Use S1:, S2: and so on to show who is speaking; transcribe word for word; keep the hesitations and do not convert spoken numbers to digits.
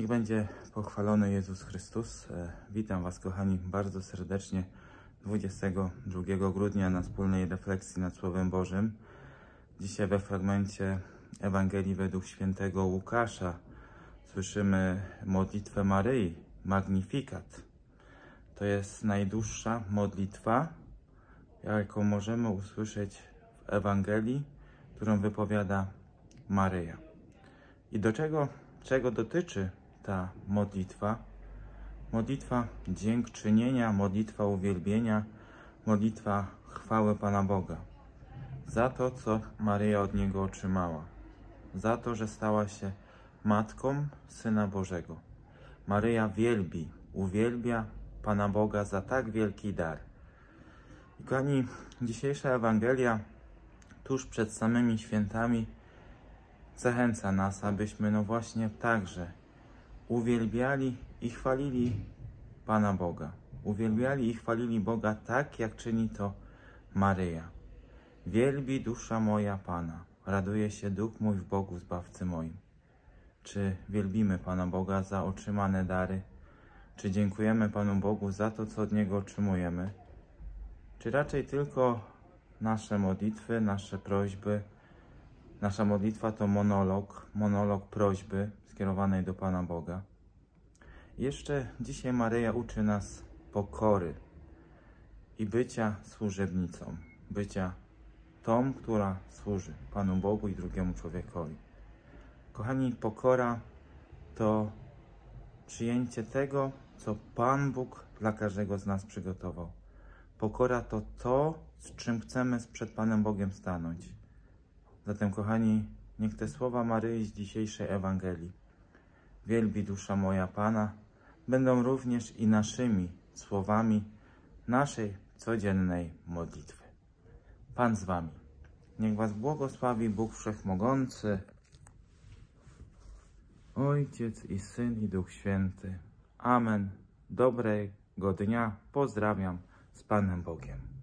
S1: będzie pochwalony Jezus Chrystus. Witam Was, kochani, bardzo serdecznie dwudziestego drugiego grudnia na wspólnej refleksji nad Słowem Bożym. Dzisiaj we fragmencie Ewangelii według świętego Łukasza słyszymy modlitwę Maryi, Magnificat. To jest najdłuższa modlitwa, jaką możemy usłyszeć w Ewangelii, którą wypowiada Maryja. I do czego, czego dotyczy ta modlitwa? Modlitwa dziękczynienia, modlitwa uwielbienia, modlitwa chwały Pana Boga za to, co Maryja od Niego otrzymała, za to, że stała się Matką Syna Bożego. Maryja wielbi, uwielbia Pana Boga za tak wielki dar. I kochani, dzisiejsza Ewangelia tuż przed samymi świętami zachęca nas, abyśmy no właśnie także uwielbiali i chwalili Pana Boga. Uwielbiali i chwalili Boga tak, jak czyni to Maryja. Wielbi dusza moja Pana, raduje się duch mój w Bogu Zbawcy moim. Czy wielbimy Pana Boga za otrzymane dary? Czy dziękujemy Panu Bogu za to, co od Niego otrzymujemy? Czy raczej tylko nasze modlitwy, nasze prośby? Nasza modlitwa to monolog, monolog prośby skierowanej do Pana Boga. Jeszcze dzisiaj Maryja uczy nas pokory i bycia służebnicą, bycia tą, która służy Panu Bogu i drugiemu człowiekowi. Kochani, pokora to przyjęcie tego, co Pan Bóg dla każdego z nas przygotował. Pokora to to, z czym chcemy przed Panem Bogiem stanąć. Zatem, kochani, niech te słowa Maryi z dzisiejszej Ewangelii, wielbi dusza moja Pana, będą również i naszymi słowami naszej codziennej modlitwy. Pan z Wami. Niech Was błogosławi Bóg Wszechmogący, Ojciec i Syn i Duch Święty. Amen. Dobrego dnia. Pozdrawiam z Panem Bogiem.